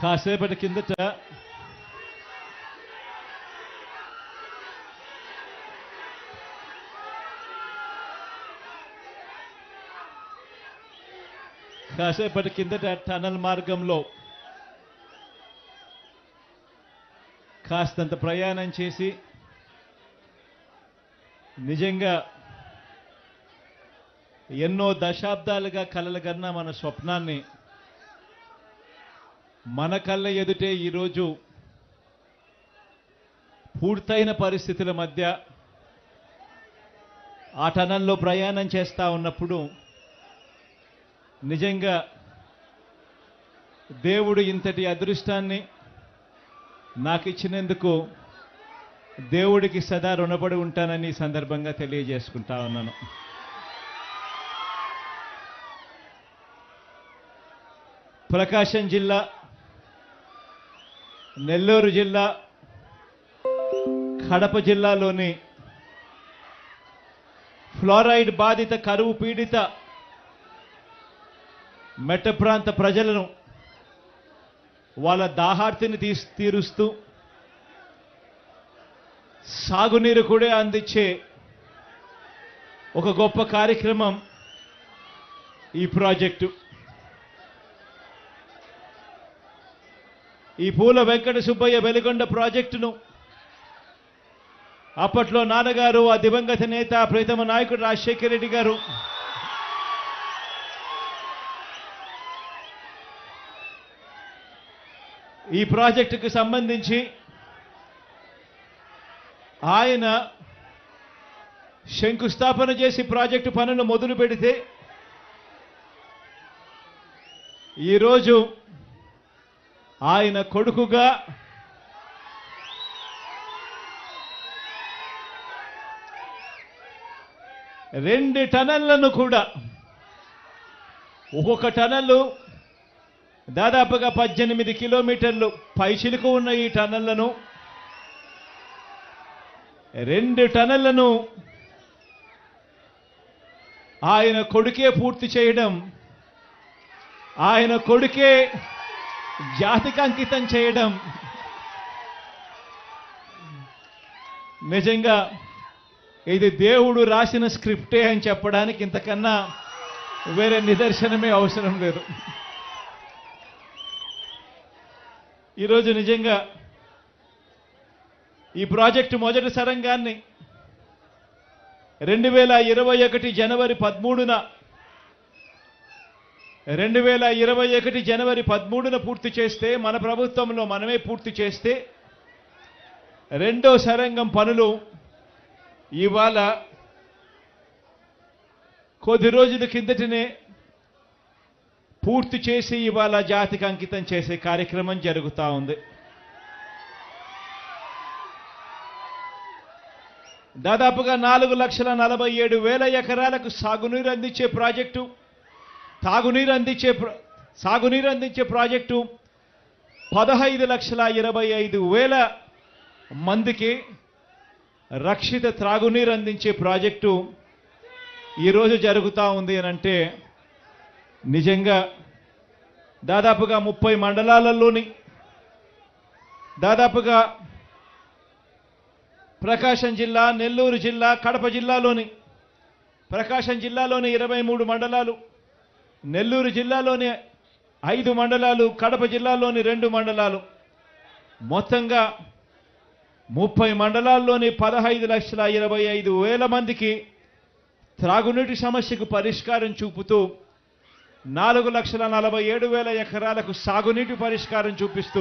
కాసేపటి కిందట టనల్ మార్గంలో కాస్తంత ప్రయాణం చేసి నిజంగా ఎన్నో దశాబ్దాలుగా కలలుగన్న మన స్వప్నాన్ని మన కళ్ళ ఎదుటే ఈరోజు పూర్తయిన పరిస్థితుల మధ్య ఆ టనల్లో ప్రయాణం చేస్తూ ఉన్నప్పుడు నిజంగా దేవుడు ఇంతటి అదృష్టాన్ని నాకు ఇచ్చినందుకు దేవుడికి సదా రుణపడి ఉంటానని ఈ సందర్భంగా తెలియజేసుకుంటా ఉన్నాను. ప్రకాశం జిల్లా, నెల్లూరు జిల్లా, కడప జిల్లాలోని ఫ్లోరైడ్ బాధిత కరువు పీడిత మెట్ట ప్రాంత ప్రజలను వాళ్ళ దాహార్తిని తీరుస్తూ సాగునీరు కూడా అందించే ఒక గొప్ప కార్యక్రమం ఈ ప్రాజెక్టు. ఈ పూల వెంకట సుబ్బయ్య వెలిగొండ ప్రాజెక్టును అప్పట్లో నాన్నగారు, ఆ దివంగత నేత ప్రీతమ నాయకుడు రాజశేఖర రెడ్డి గారు ఈ ప్రాజెక్టుకు సంబంధించి ఆయన శంకుస్థాపన చేసి ప్రాజెక్టు పనులు మొదలు పెడితే ఈరోజు ఆయన కొడుకుగా రెండు టనళ్లను కూడా, ఒక్కొక్క టనల్లు దాదాపుగా 18 కిలోమీటర్లు పైచిలుకు ఉన్న ఈ టనళ్లను, 2 టనళ్లను ఆయన కొడుకే పూర్తి చేయడం, ఆయన కొడుకే జాతికి అంకితం చేయడం నిజంగా ఇది దేవుడు రాసిన స్క్రిప్టే అని చెప్పడానికి ఇంతకన్నా వేరే నిదర్శనమే అవసరం లేదు. ఈరోజు నిజంగా ఈ ప్రాజెక్టు మొదటి సరంగాన్ని 2021 జనవరి 13న 2021 జనవరి 13న పూర్తి చేస్తే, మన ప్రభుత్వంలో మనమే పూర్తి చేస్తే, రెండో సరంగం పనులు ఇవాళ కొద్ది రోజుల కిందటనే పూర్తి చేసి ఇవాళ జాతికి అంకితం చేసే కార్యక్రమం జరుగుతూ ఉంది. దాదాపుగా 4,47,000 ఎకరాలకు సాగునీరు అందించే ప్రాజెక్టు, సాగునీరు అందించే ప్రాజెక్టు 15,25,000 మందికి రక్షిత త్రాగునీరు అందించే ప్రాజెక్టు ఈరోజు జరుగుతూ ఉంది అని అంటే నిజంగా దాదాపుగా 30 మండలాలలోని దాదాపుగా ప్రకాశం జిల్లా, నెల్లూరు జిల్లా, కడప జిల్లాలోని, ప్రకాశం జిల్లాలోని 23 మండలాలు, నెల్లూరు జిల్లాలోని 5 మండలాలు, కడప జిల్లాలోని 2 మండలాలు, మొత్తంగా 30 మండలాల్లోని 15,25,000 మందికి త్రాగునీటి సమస్యకు పరిష్కారం చూపుతూ 4,47,000 ఎకరాలకు సాగునీటి పరిష్కారం చూపిస్తూ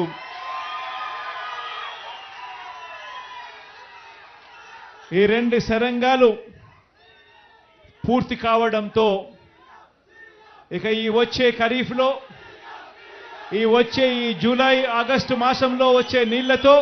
ఈ 2 సరంగాలు పూర్తి కావడంతో ఇక ఈ వచ్చే ఖరీఫ్లో, ఈ జూలై ఆగస్టు మాసంలో వచ్చే నీళ్లతో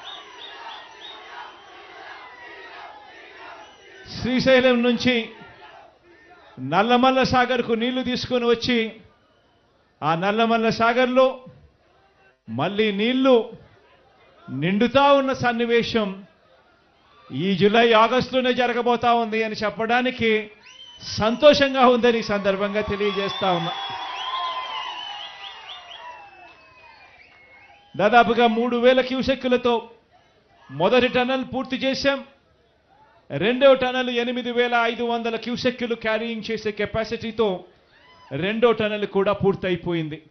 శ్రీశైలం నుంచి నల్లమల్ల సాగర్కు నీళ్లు తీసుకొని వచ్చి ఆ నల్లమల్ల సాగర్లో మళ్ళీ నీళ్లు నిండుతా ఉన్న సన్నివేశం ఈ జూలై ఆగస్టులోనే జరగబోతా ఉంది అని చెప్పడానికి సంతోషంగా ఉందని ఈ సందర్భంగా తెలియజేస్తా ఉన్నా. దాదాపుగా 3000 క్యూసెక్కులతో మొదటి టన్నల్ పూర్తి చేశాం. రెండో టన్నల్ 8500 క్యూసెక్కులు క్యారీయింగ్ చేసే కెపాసిటీతో రెండో టన్నల్ కూడా పూర్తయిపోయింది.